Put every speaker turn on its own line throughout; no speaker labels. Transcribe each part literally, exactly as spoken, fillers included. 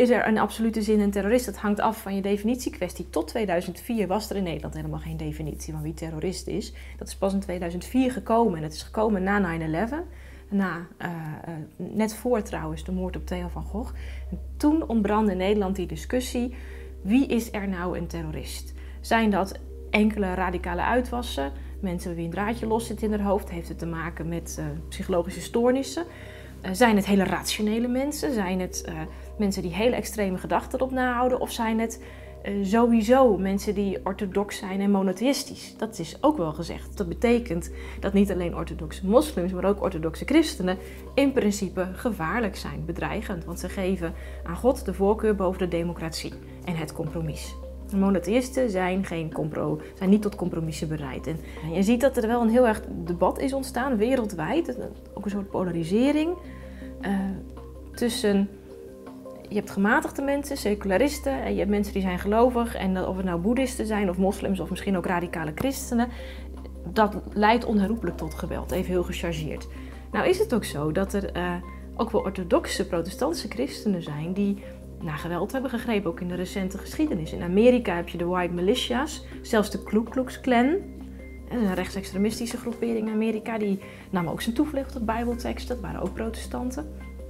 is er in absolute zin een terrorist? Dat hangt af van je definitiekwestie. Tot tweeduizend vier was er in Nederland helemaal geen definitie van wie terrorist is. Dat is pas in tweeduizend vier gekomen. En het is gekomen na nine eleven. Na, uh, uh, net voor trouwens de moord op Theo van Gogh. En toen ontbrandde in Nederland die discussie. Wie is er nou een terrorist? Zijn dat enkele radicale uitwassen? Mensen wie een draadje los zit in hun hoofd? Heeft het te maken met uh, psychologische stoornissen? Uh, zijn het hele rationele mensen? Zijn het uh, mensen die hele extreme gedachten erop nahouden? Of zijn het uh, sowieso mensen die orthodox zijn en monotheïstisch? Dat is ook wel gezegd. Dat betekent dat niet alleen orthodoxe moslims, maar ook orthodoxe christenen in principe gevaarlijk zijn, bedreigend. Want ze geven aan God de voorkeur boven de democratie en het compromis. De monotheïsten zijn, geen compro, zijn niet tot compromissen bereid. En je ziet dat er wel een heel erg debat is ontstaan, wereldwijd. Ook een soort polarisering uh, tussen... Je hebt gematigde mensen, secularisten, en je hebt mensen die zijn gelovig. En of het nou boeddhisten zijn of moslims of misschien ook radicale christenen. Dat leidt onherroepelijk tot geweld, even heel gechargeerd. Nou is het ook zo dat er uh, ook wel orthodoxe protestantse christenen zijn die naar geweld hebben gegrepen, ook in de recente geschiedenis. In Amerika heb je de White Militia's, zelfs de Ku Klux Klan. Een rechtsextremistische groepering in Amerika, die nam ook zijn toevlucht tot bijbelteksten, dat waren ook protestanten.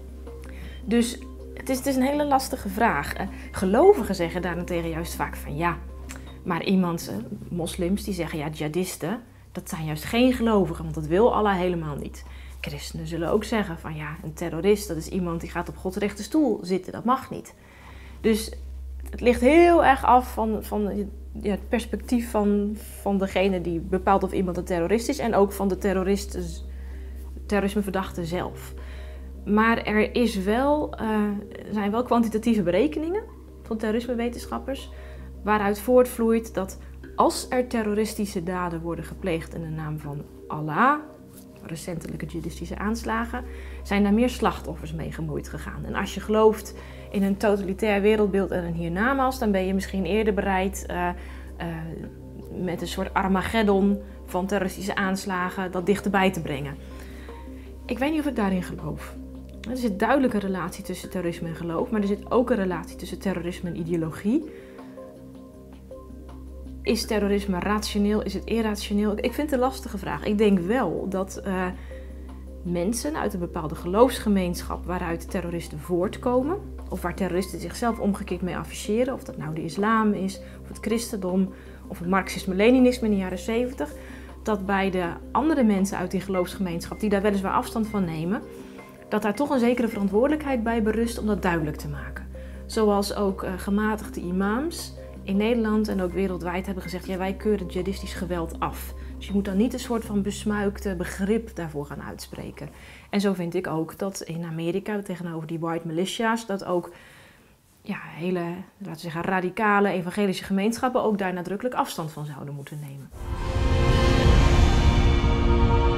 Dus het is, het is een hele lastige vraag. Gelovigen zeggen daarentegen juist vaak van ja, maar iemand, moslims, die zeggen ja, jihadisten, dat zijn juist geen gelovigen, want dat wil Allah helemaal niet. Christenen zullen ook zeggen van ja, een terrorist, dat is iemand die gaat op Gods rechte stoel zitten, dat mag niet. Dus het ligt heel erg af van, van ja, het perspectief van, van degene die bepaalt of iemand een terrorist is en ook van de terrorismeverdachte zelf. Maar er is wel, uh, zijn wel kwantitatieve berekeningen van terrorismewetenschappers waaruit voortvloeit dat als er terroristische daden worden gepleegd in de naam van Allah, recentelijke jihadistische aanslagen, zijn daar meer slachtoffers mee gemoeid gegaan. En als je gelooft in een totalitair wereldbeeld en een hiernamaals, dan ben je misschien eerder bereid uh, uh, met een soort Armageddon van terroristische aanslagen dat dichterbij te brengen. Ik weet niet of ik daarin geloof. Er zit duidelijk een relatie tussen terrorisme en geloof, maar er zit ook een relatie tussen terrorisme en ideologie. Is terrorisme rationeel? Is het irrationeel? Ik vind het een lastige vraag. Ik denk wel dat uh, mensen uit een bepaalde geloofsgemeenschap waaruit terroristen voortkomen, of waar terroristen zichzelf omgekeerd mee afficheren, of dat nou de islam is, of het christendom, of het marxisme-leninisme in de jaren zeventig, dat bij de andere mensen uit die geloofsgemeenschap, die daar weliswaar afstand van nemen, dat daar toch een zekere verantwoordelijkheid bij berust om dat duidelijk te maken. Zoals ook uh, gematigde imams in Nederland en ook wereldwijd hebben gezegd, ja, wij keuren jihadistisch geweld af. Dus je moet dan niet een soort van besmuikte begrip daarvoor gaan uitspreken. En zo vind ik ook dat in Amerika, tegenover die white militia's, dat ook ja, hele, laten we zeggen, radicale evangelische gemeenschappen ook daar nadrukkelijk afstand van zouden moeten nemen.